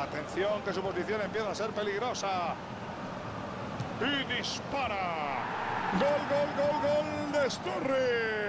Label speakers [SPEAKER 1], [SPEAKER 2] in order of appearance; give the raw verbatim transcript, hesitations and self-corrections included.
[SPEAKER 1] Atención, que su posición empieza a ser peligrosa. Y dispara. Gol, gol, gol, gol de Sturridge.